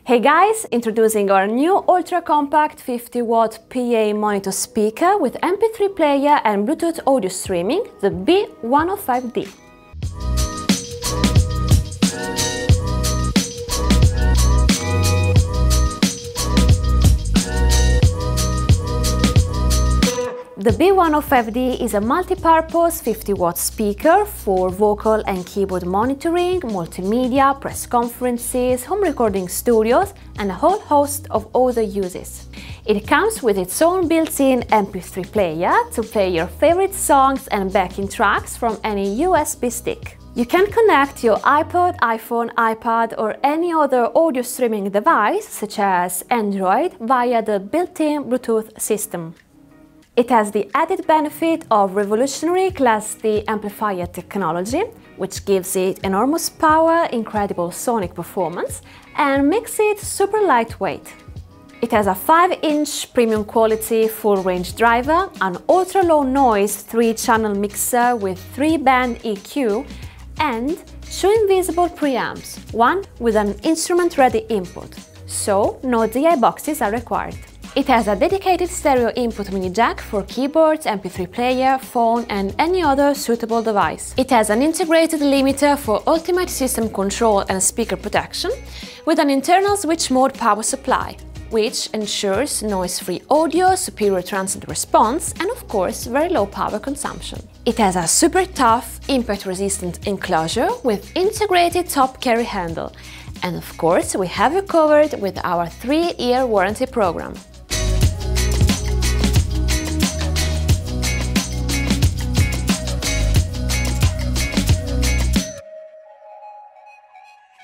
Hey guys, introducing our new ultra-compact 50-watt PA monitor speaker with MP3 player and Bluetooth audio streaming, the B105D. The B105D is a multi-purpose 50-watt speaker for vocal and keyboard monitoring, multimedia, press conferences, home recording studios, and a whole host of other uses. It comes with its own built-in MP3 player to play your favorite songs and backing tracks from any USB stick. You can connect your iPod, iPhone, iPad, or any other audio streaming device, such as Android, via the built-in Bluetooth system. It has the added benefit of revolutionary Class D amplifier technology, which gives it enormous power, incredible sonic performance, and makes it super lightweight. It has a 5-inch premium quality full-range driver, an ultra-low noise 3-channel mixer with 3-band EQ, and 2 invisible preamps, one with an instrument-ready input, so no DI boxes are required. It has a dedicated stereo input mini jack for keyboards, MP3 player, phone, and any other suitable device. It has an integrated limiter for ultimate system control and speaker protection, with an internal switch mode power supply, which ensures noise-free audio, superior transient response, and of course, very low power consumption. It has a super tough, impact-resistant enclosure with integrated top carry handle. And of course, we have you covered with our 3-year warranty program.